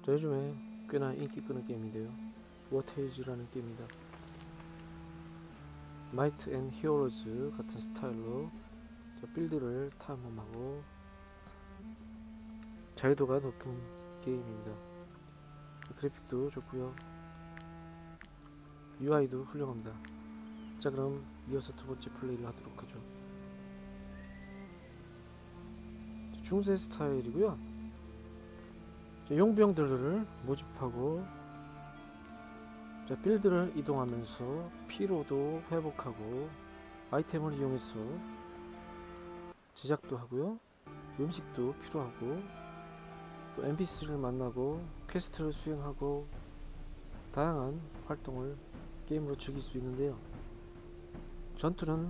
자, 요즘에 꽤나 인기 끄는 게임인데요. 워테이즈라는 게임입니다. 마이트 앤 히어로즈 같은 스타일로 빌드를 탐험하고 자유도가 높은 게임입니다. 그래픽도 좋고요. UI도 훌륭합니다. 자, 그럼 이어서 두 번째 플레이를 하도록 하죠. 중세 스타일이고요. 용병들을 모집하고 빌드를 이동하면서 피로도 회복하고 아이템을 이용해서 제작도 하고요. 음식도 필요하고 또 NPC를 만나고 퀘스트를 수행하고 다양한 활동을 게임으로 즐길 수 있는데요. 전투는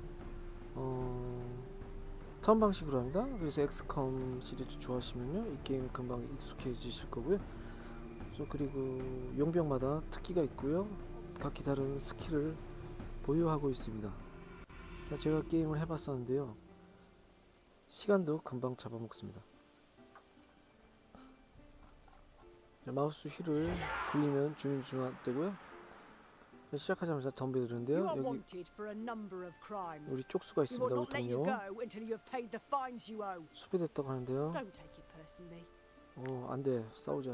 턴 방식으로 합니다. 그래서 엑스컴 시리즈 좋아하시면요 이 게임 금방 익숙해지실 거고요. 그리고 용병마다 특기가 있고요. 각기 다른 스킬을 보유하고 있습니다. 제가 게임을 해봤었는데요. 시간도 금방 잡아먹습니다. 마우스 휠을 굴리면 주민 중화되고요. 시작하자마자 덤벼드는데요. 여기 우리 쪽수가 있습니다. 우리 동료 수배됐다고 하는데요. 안돼, 싸우자.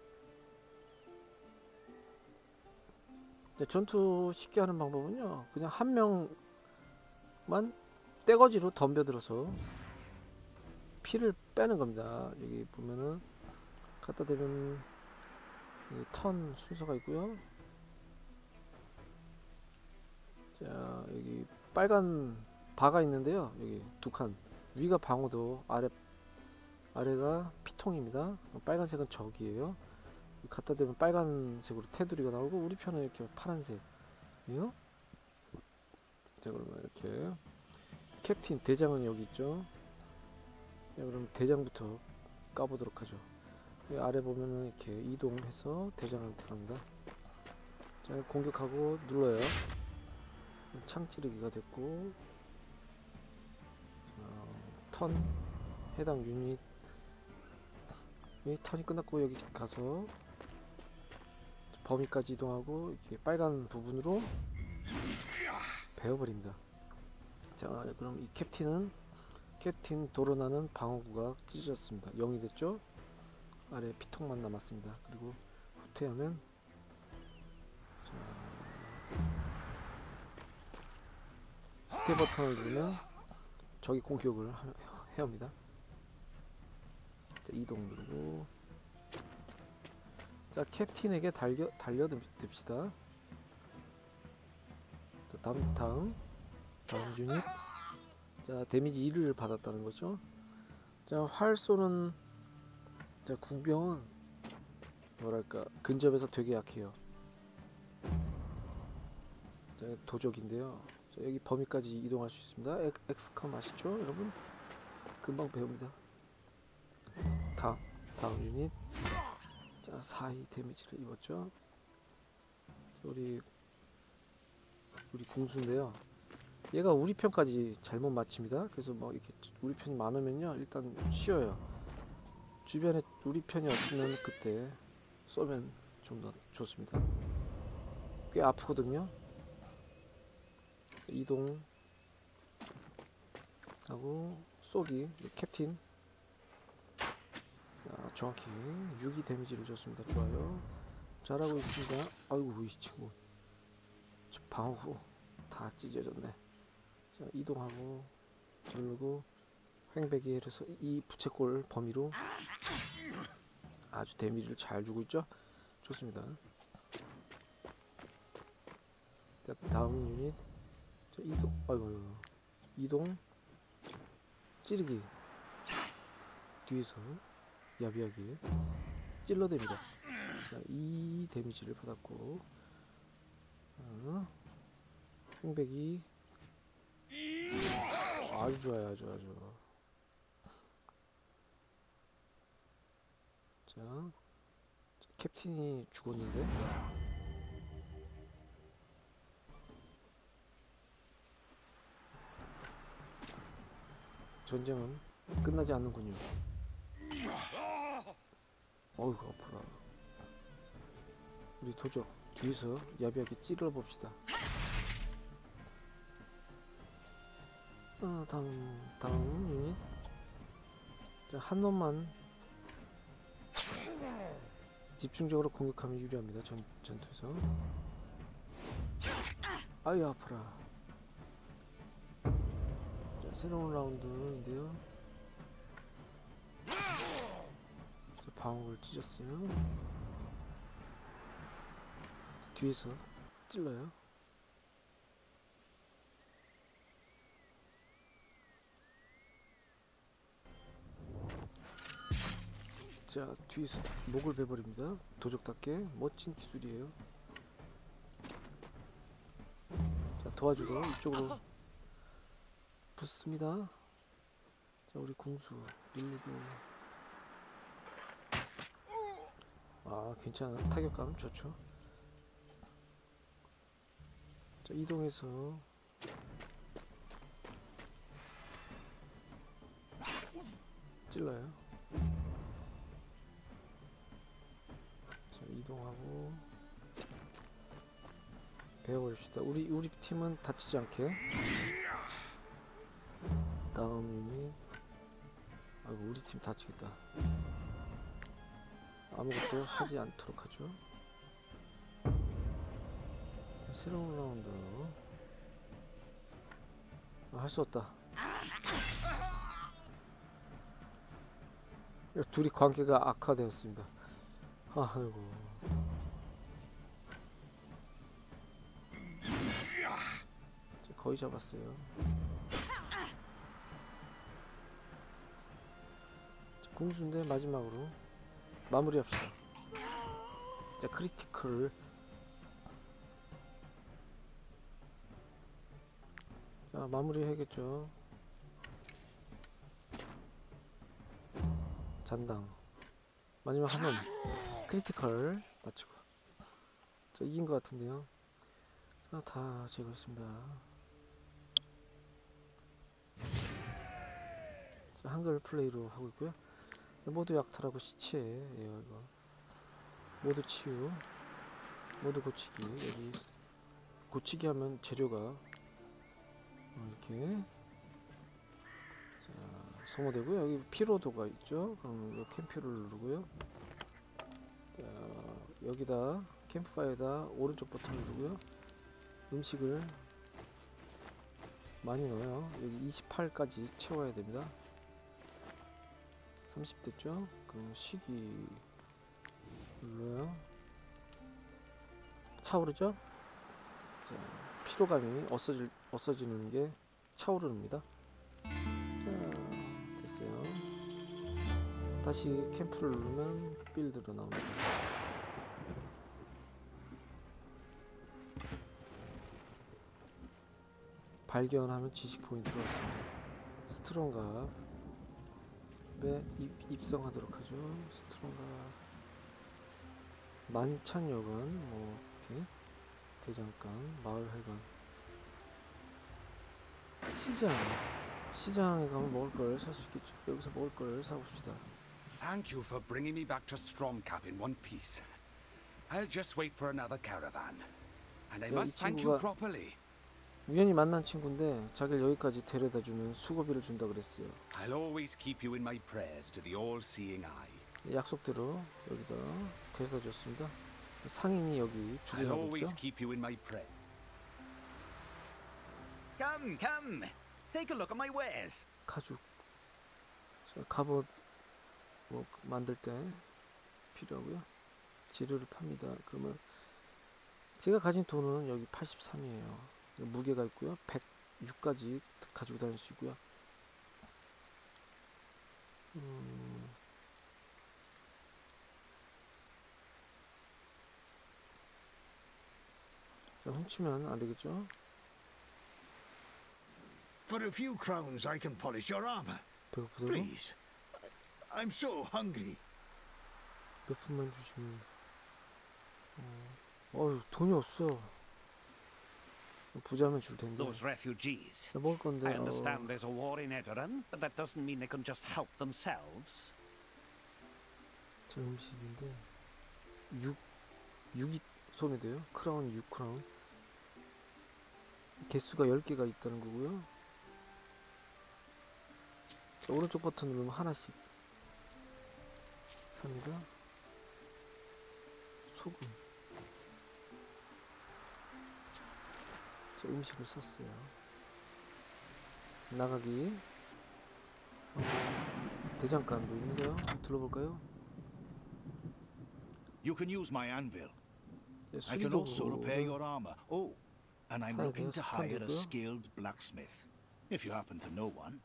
전투 쉽게 하는 방법은요, 그냥 한 명만 떼거지로 덤벼들어서 피를 빼는 겁니다. 여기 보면은 갖다 대면 턴 순서가 있고요. 자, 여기 빨간 바가 있는데요. 여기 두 칸, 위가 방어도, 아래가 피통입니다. 빨간색은 적이에요. 갖다 대면 빨간색으로 테두리가 나오고 우리 편은 이렇게 파란색이요. 자, 그러면 이렇게 캡틴 대장은 여기 있죠. 자, 그럼 대장부터 까보도록 하죠. 아래 보면은 이렇게 이동해서 대장한테 갑니다. 자, 공격하고 눌러요. 창 찌르기가 됐고, 턴 해당 유닛 턴이 끝났고 여기 가서 범위까지 이동하고 이렇게 빨간 부분으로 베어버립니다. 자, 그럼 이 캡틴 도로나는 방어구가 찢어졌습니다. 0이 됐죠? 아래 피통만 남았습니다. 그리고 후퇴하면 후퇴 버튼을 누르면 적이 공격을 해옵니다. 자, 이동 누르고, 자, 캡틴에게 달려듭시다. 다음 유닛. 자, 데미지 1을 받았다는 거죠. 자, 활 쏘는, 자, 궁병은 뭐랄까 근접에서 되게 약해요. 자, 도적인데요. 자, 여기 범위까지 이동할 수 있습니다. 엑스컴 아시죠, 여러분? 금방 배웁니다. 다음 유닛. 자, 4이 데미지를 입었죠. 우리 궁수인데요. 얘가 우리 편까지 잘못 맞춥니다. 그래서 뭐 이렇게 우리 편이 많으면요 일단 쉬어요. 주변에 우리 편이 없으면 그때 쏘면 좀 더 좋습니다. 꽤 아프거든요. 이동 하고 쏘기. 캡틴, 정확히 6이 데미지를 줬습니다. 좋아요, 잘하고 있습니다. 아이고, 이 친구 방어구 다 찢어졌네. 자, 이동하고 누르고 횡배기 해서 이 부채꼴 범위로 아주 데미지를 잘 주고 있죠. 좋습니다. 자, 다음 유닛. 자, 이동 찌르기. 뒤에서 야비하게 찔러댑니다. 자, 이 데미지를 받았고, 횡배기 아주 좋아요. 아주 자, 캡틴이 죽었는데 전쟁은 끝나지 않는군요. 어이구 아파라. 우리 도적 뒤에서 야비하게 찔러봅시다. 다음 유닛. 자, 한 놈만 집중적으로 공격하면 유리합니다. 전투에서. 아유 아파라. 자, 새로운 라운드인데요. 자, 방어를 찢었어요. 뒤에서 찔러요. 자, 뒤에서 목을 베버립니다. 도적답게 멋진 기술이에요. 자, 도와주러 이쪽으로 붙습니다. 자, 우리 궁수 누르고. 아, 괜찮아. 타격감 좋죠. 자, 이동해서 찔러요. 자, 이동하고 베어버립시다. 우리 팀은 다치지 않게. 다음 유닛. 아이고, 우리 팀 다치겠다. 아무것도 하지 않도록 하죠. 새로운 라운드. 할 수 없다. 둘이 관계가 악화되었습니다. 아이고. 거의 잡았어요. 궁수인데 마지막으로 마무리합시다. 자, 크리티컬. 자, 마무리 해야겠죠. 잔당. 마지막 한 놈. 크리티컬 마치고. 자, 이긴 것 같은데요. 자, 다 제거했습니다. 자, 한글 플레이로 하고 있고요. 모두 약탈하고 시체예요. 이거 모두 치유, 모두 고치기. 여기 고치기 하면 재료가 이렇게 자, 소모되고요. 여기 피로도가 있죠. 그럼 이 캠프를 누르고요. 자, 여기다 캠프파이어에다 오른쪽 버튼 누르고요. 음식을 많이 넣어요. 여기 28까지 채워야 됩니다. 30 됐죠? 그럼 쉬기 눌러요. 차오르죠? 자, 피로감이 없어지는 게 차오릅니다. 자, 됐어요. 다시 캠프를 누르면 빌드로 나옵니다. 발견하면 지식 포인트로 왔습니다. 스트롱갑 입성하도록 하죠. 스트롱갑 만찬여관 뭐 이렇게 대장간 마을회관 시장에 가면 먹을 걸 살 수 있겠죠. 여기서 먹을 걸 사봅시다. Thank you for bringing me back to Stromcap in one piece. I'll just wait for another caravan. And I must thank you properly. 우연히 만난 친구인데 자기를 여기까지 데려다주면 수고비를 준다 그랬어요. I'll always keep you in my prayers to the all-seeing eye. 약속대로 여기다 데려다줬습니다. 상인이 여기 I'll 주둔하고 always 있죠. keep you in my prayer. Come, come. Take a look at my wares. 가죽. 자, 갑옷 뭐 만들 때 필요하고요. 재료를 팝니다. 그러면 제가 가진 돈은 여기 83이에요. 무게가 있고요. 106까지 가지고 다닐 수 있고요. 자, 훔치면 안 되겠죠? For a few crowns, I can polish your armor. 배고프다고? Please. I'm so hungry. 몇 푼만 주시면. 어휴, 돈이 없어. 부자면 줄 텐데. Those refugees. 자, 먹을 건데. I understand there's a war in Edoran, but that doesn't mean they can just help themselves. 자, 음식인데 6이 소매돼요. 크라운 6크라운. 개수가 10개가 있다는 거고요. 자, 오른쪽 버튼 누르면 하나씩 삽니다. 소금. 자, 음식을 샀어요. 나가기. 대장간도 있는데요. 둘러볼까요? You can use my anvil. 네, I can also repair 수리도구를 your armor. Oh, and I'm 사야 looking 돼요. to hire a 석탄도구요. skilled blacksmith, if you happen to know one.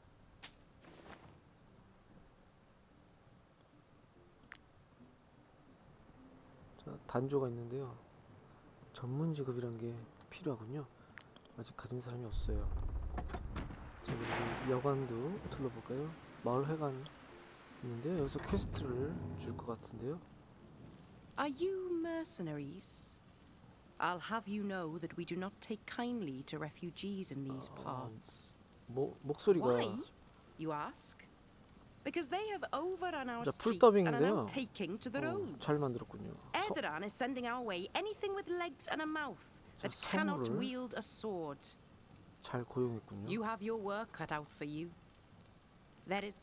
자, 단조가 있는데요. 전문 직업이란 게 필요하군요. 아직 가진 사람이 없어요. 자, 그리고 여관도 둘러볼까요? 마을 회관 있는데요. 여기서 퀘스트를 줄 것 같은데요. Are you mercenaries? I'll have you know that we do not take kindly to refugees in these parts. 목소리가 Why? You ask? Because they have overrun our 자, streets and are 풀더빙인데요. now taking to the roads. 잘 만들었군요. Erdogan is sending our way anything with legs and a mouth 자, that cannot 선물을 wield a sword. 잘 고용했군요. You have your work cut out for you. There is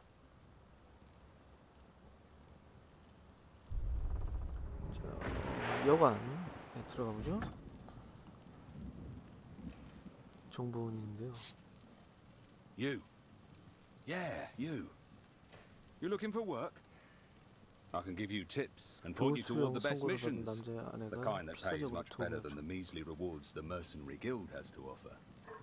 자, 여관에 들어가 보죠. 정보원인데요. You. Yeah, you. You looking for work? I can give you tips and point you toward 교수형 the best 선고를 받은 missions. 남자의 The 아내가 kind that pays 필사적으로 much better 도움을 than the measly rewards the mercenary guild has to offer.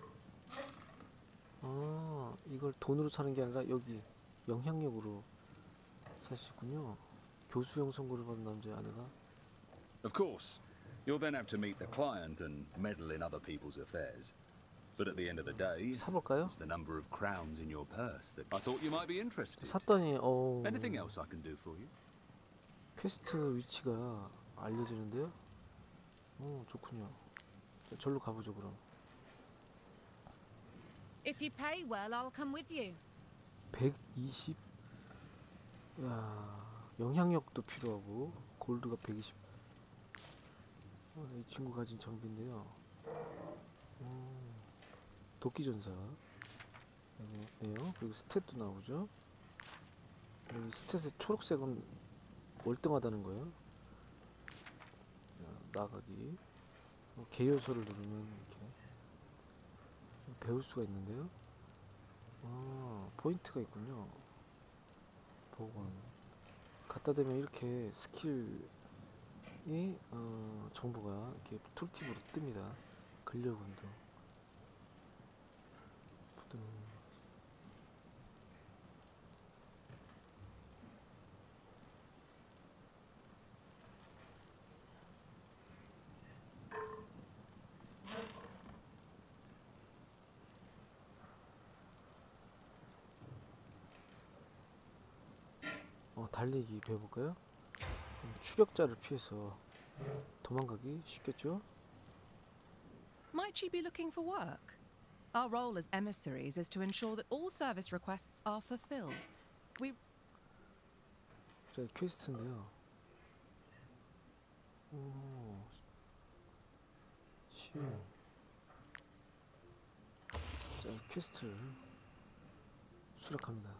아, 이걸 돈으로 사는 게 아니라 여기 영향력으로 사시군요. 교수형 선고를 받은 남자의 아내가. Of course, you'll then have to meet the client and meddle in other people's affairs. But at the end of the day, 사볼까요? it's the number of crowns in your purse that I thought you might be interested. 샀더니 Anything else I can do for you? 퀘스트 위치가 알려지는데요. 좋군요. 절로 가보죠 그럼. If you pay well, I'll come with you. 120. 야, 영향력도 필요하고 골드가 120. 이 친구 가진 장비인데요. 도끼전사 여기에요. 그리고 스탯도 나오죠. 여기 스탯의 초록색은 월등하다는 거예요. 자, 나가기. 개요소를 누르면 이렇게 배울 수가 있는데요. 포인트가 있군요. 복원. 갖다 대면 이렇게 스킬이 정보가 이렇게 툴팁으로 뜹니다. 근력 운동. 달리기 배워볼까요? 추격자를 피해서 도망가기 쉽겠죠? Might you be looking for work? Our role as emissaries is to ensure that all service requests are fulfilled. 자, 퀘스트인데요. 쉬운. 자, 퀘스트를 수락합니다.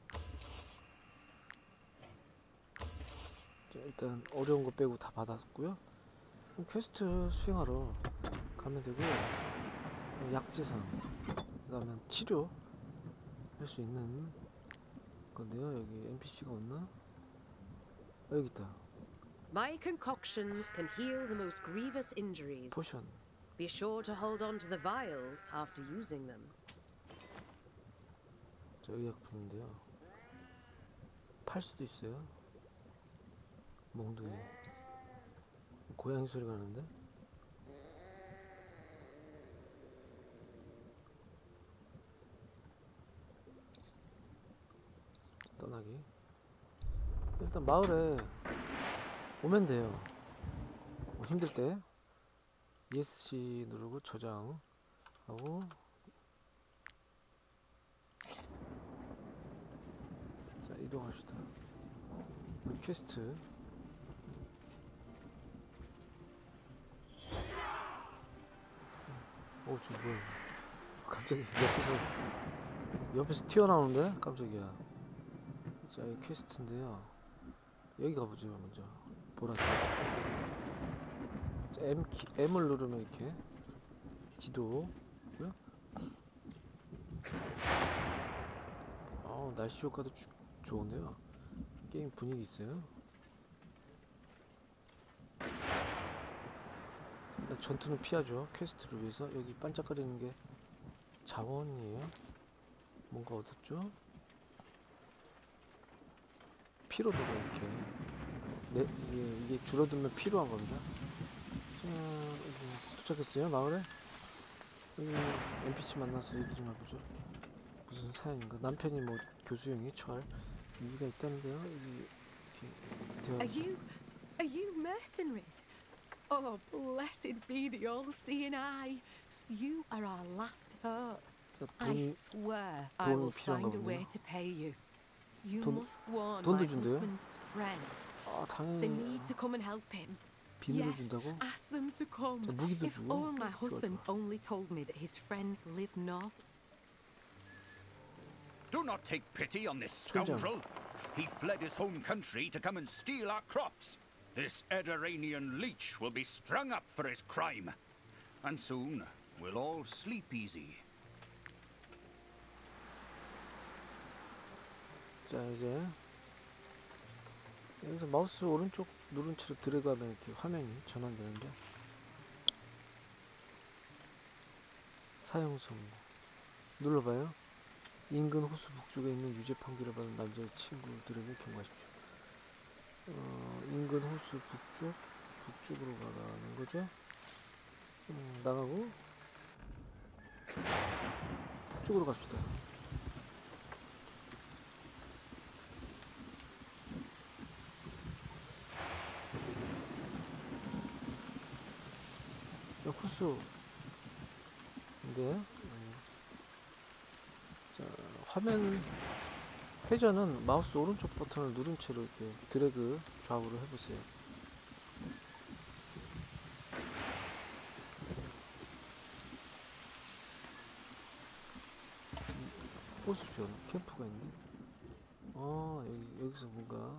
자, 일단 어려운 거 빼고 다 받았고요. 그럼 퀘스트 수행하러 가면 되고요. 약재상 그다음에 치료 할 수 있는 건데요. 여기 NPC가 없나? 여기 있다. My concoctions can heal the most grievous injuries. 포션. Be sure to hold on to the vials after using them. 저 의약품인데요. 팔 수도 있어요. 몽둥이. 고양이 소리가 나는데? 떠나기. 일단 마을에 오면 돼요. 힘들 때 ESC 누르고 저장하고. 자, 이동합시다. 우리 퀘스트. 지금 뭐야? 갑자기 옆에서 튀어나오는데? 깜짝이야. 자, 이 퀘스트인데요. 여기 가보죠, 먼저. 보라색. 자, M을 누르면 이렇게 지도. 날씨 효과도 좋은데요. 게임 분위기 있어요. 전투는 피하죠. 퀘스트를 위해서. 여기 반짝거리는 게 자원이에요. 뭔가 얻었죠? 피로도가 이렇게 이게 줄어들면 필요한 겁니다. 자, 여기 도착했어요. 마을에. 여기 NPC 만나서 얘기 좀 해보죠. 무슨 사연인가? 남편이 뭐 교수형이 처할 위기가 있다는데요. 여기 이렇게 Are you mercenaries? Oh, blessed be the all-seeing eye. You are our last hope. 자, I swear I will find a way to pay you. You must warn my husband's friends. They need to come and help him. 비밀을 Yes, 준다고? ask them to come. 자, 무기도 If 주고. all my husband only told me that his friends live north. Do not take pity on this scoundrel. He fled his home country to come and steal our crops. This Ediranian leech will be strung up for his crime. And soon we'll all sleep easy. 자, 이제 여기서 마우스 오른쪽 누른 채로 들어가면 이렇게 화면이 전환되는데, 사용 성공 눌러봐요. 인근 호수 북쪽에 있는 유죄 판결을 받은 남자의 친구들에게 경고하십시오. 인근 호수 북쪽으로 가라는 거죠. 나가고 북쪽으로 갑시다. 호수인데, 자, 화면 회전은 마우스 오른쪽 버튼을 누른 채로 이렇게 드래그 좌우로 해보세요. 호수변 캠프가 있네. 여기서 뭔가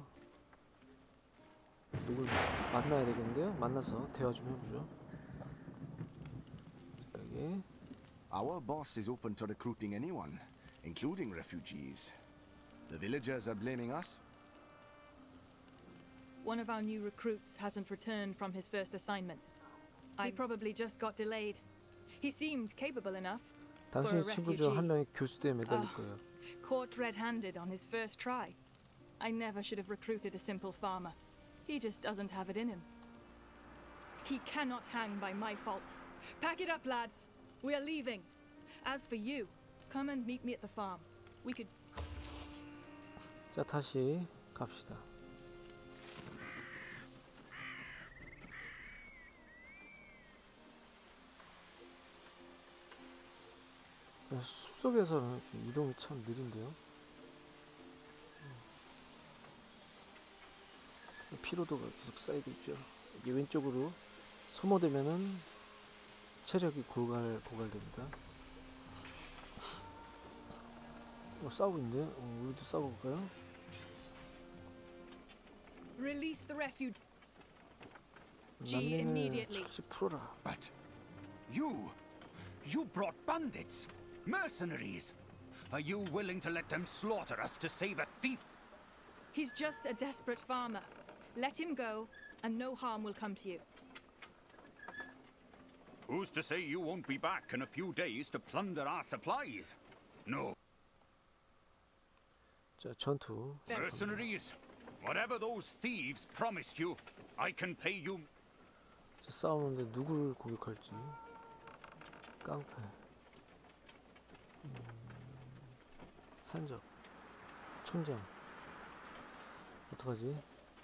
누굴 만나야 되겠는데요? 만나서 대화 좀 해보죠. 여기. Our boss is open to recruiting anyone, including refugees. The villagers are blaming us. One of our new recruits hasn't returned from his first assignment. He probably just got delayed. He seemed capable enough. 당신의 친구 중 한 명이 교수대에 매달릴 거예요. Caught red-handed on his first try. I never should have recruited a simple farmer. He just doesn't have it in him. He cannot hang by my fault. Pack it up, lads. We are leaving. As for you, come and meet me at the farm. We could... 자, 다시 갑시다. 숲속에서는 이렇게 이동이 참 느린데요. 피로도가 계속 쌓이고 있죠. 이게 왼쪽으로 소모되면은 체력이 고갈됩니다. 싸우고 있는데, 우리도 싸워볼까요? Release the refugee 난민을 immediately. 즉시 풀어라. But you brought bandits, mercenaries. Are you willing to let them slaughter us to save a thief? He's just a desperate farmer. Let him go, and no harm will come to you. Who's to say you won't be back in a few days to plunder our supplies? No. 자, 전투. Mercenaries, whatever those thieves promised you, I can pay you. 자, 싸우는데 누굴 공격할지. 깡패. 산적. 촌장. 어떡하지?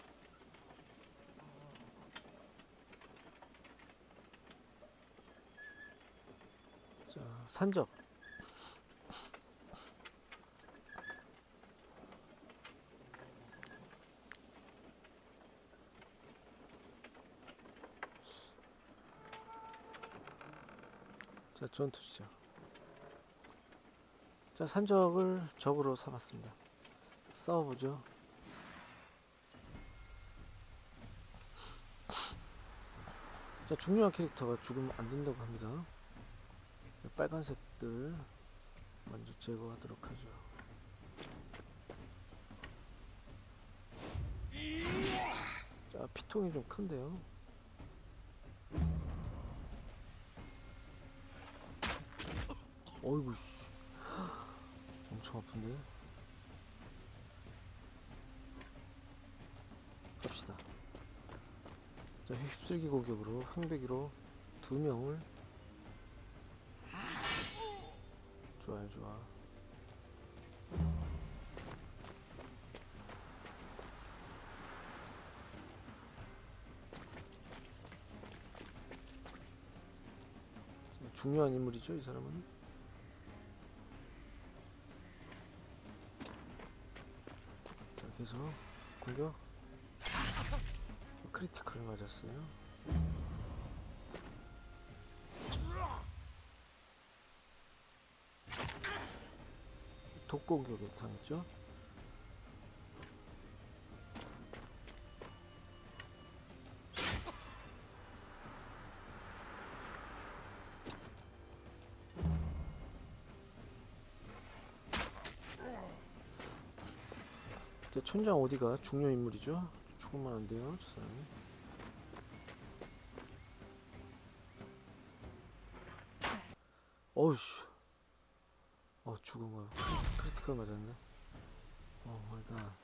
자, 산적. 자, 전투 시작. 자, 산적을 적으로 삼았습니다. 싸워보죠. 자, 중요한 캐릭터가 죽으면 안 된다고 합니다. 빨간색들 먼저 제거하도록 하죠. 자, 피통이 좀 큰데요. 어이구 씨. 엄청 아픈데. 갑시다. 자, 휩쓸기 공격으로 횡배기로 2명을. 좋아요, 좋아. 중요한 인물이죠, 이 사람은. 자, 계속 공격. 크리티컬 맞았어요. 독공격에 당했죠. 촌장 어디가 중요 인물이죠? 죽으면 안 돼요, 저 사람이. 어우씨. 죽은 거야. 크리티컬 맞았네. 오 마이 갓.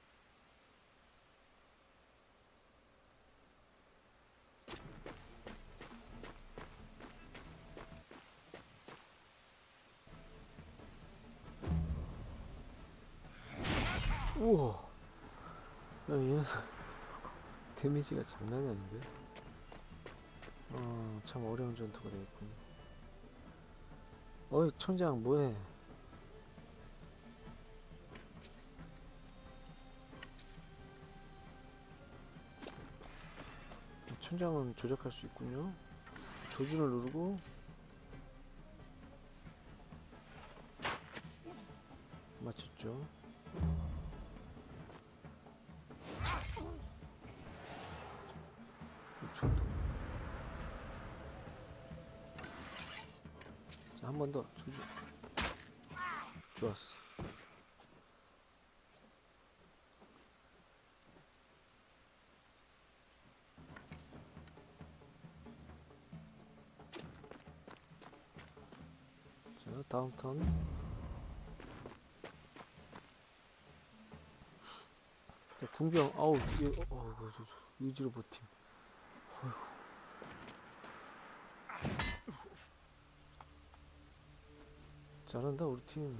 우와. 야, 얘는 데미지가 장난이 아닌데. 참 어려운 전투가 되겠군. 어이, 촌장 뭐해? 촌장은 조작할 수 있군요. 조준을 누르고 맞췄죠. 충돌. 자, 한 번 더 조준. 좋았어. 자, 다음 턴. 자, 궁병. 아우, 이게 의지로 버팀. 어이구. 잘한다 우리 팀.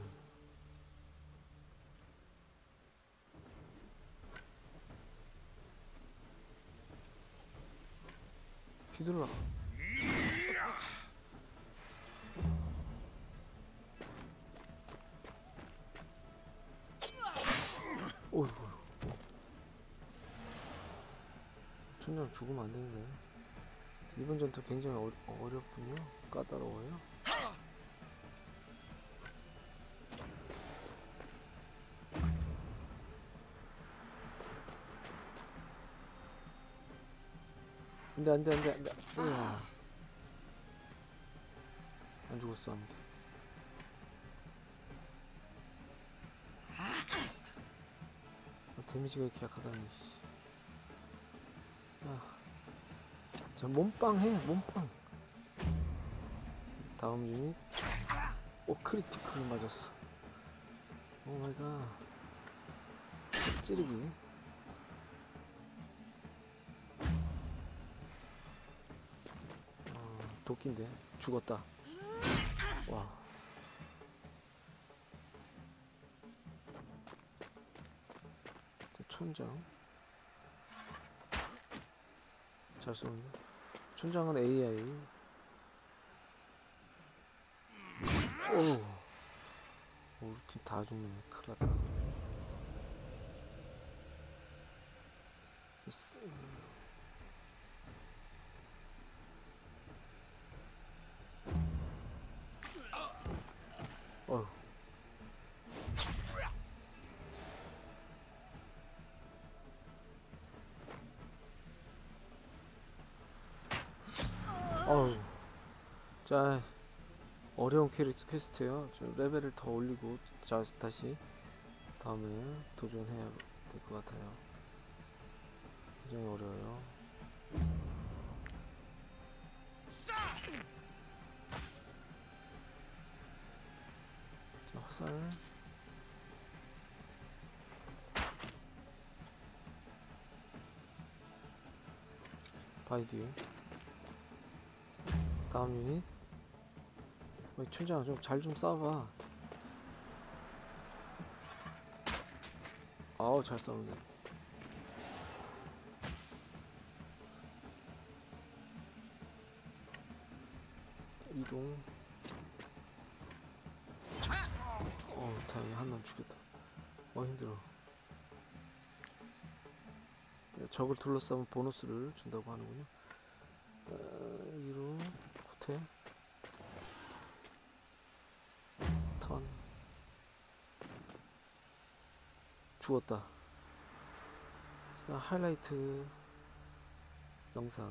휘둘러. 어이구. 촌장 죽으면 안 되는데. 이번 전투 굉장히 어렵군요. 까다로워요. 안돼. 안 죽었어 아무도. 데미지가 이렇게 약하다니. 자, 몸빵 해. 몸빵. 다음 유닛. 오, 크리티컬을 맞았어. 오 마이 갓. 찌르기. 도끼인데 죽었다. 와. 촌장 잘 쏘는데. 촌장은 AI. 오, 우리 팀 다 죽네. 큰일 났다. 어우, 자, 어려운 퀘스트예요. 좀 레벨을 더 올리고 자, 다시 다음에 도전해야 될 것 같아요. 굉장히 어려워요. 자, 화살. 바위 뒤에. 다음 유닛. 춘장아, 좀 잘 좀 싸워봐. 아우, 잘 싸우는데. 이동. 다행히 한 놈 죽였다. 힘들어. 적을 둘러싸면 보너스를 준다고 하는군요. 위로 후퇴. 턴. 죽었다. 자, 하이라이트 영상.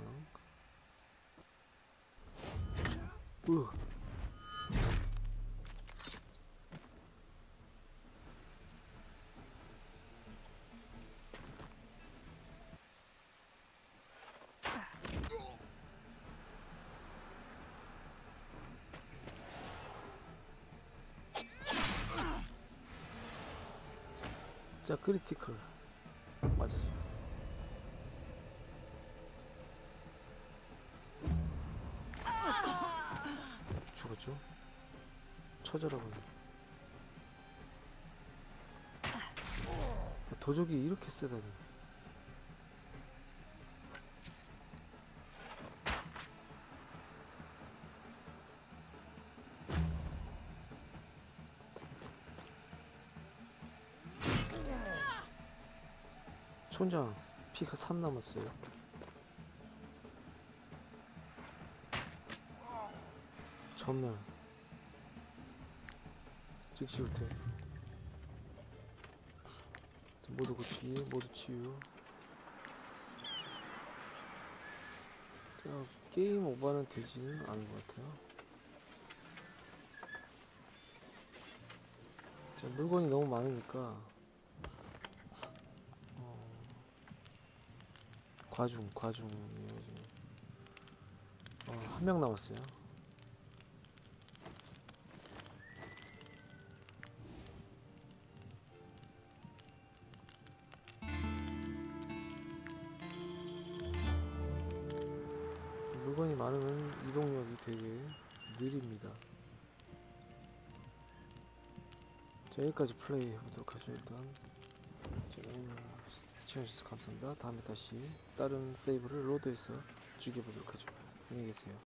자, 크리티컬 맞았습니다. 죽었죠? 처절하군요. 도적이 이렇게 세다니. 촌장 피가 3 남았어요. 전멸. 즉시 후퇴. 모두 고치기, 모두 치유. 자, 게임 오버는 되지는 않은 것 같아요. 자, 물건이 너무 많으니까 과중이에요 지금. 한 명 남았어요. 물건이 많으면 이동력이 되게 느립니다. 자, 여기까지 플레이 해보도록 하죠. 일단 시청해주셔서 감사합니다. 다음에 다시 다른 세이브를 로드해서 즐겨보도록 하죠. 안녕히 계세요.